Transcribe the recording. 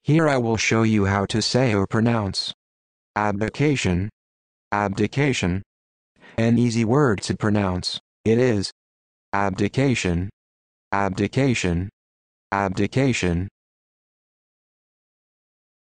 Here I will show you how to say or pronounce abdication, abdication. An easy word to pronounce. It is abdication, abdication, abdication.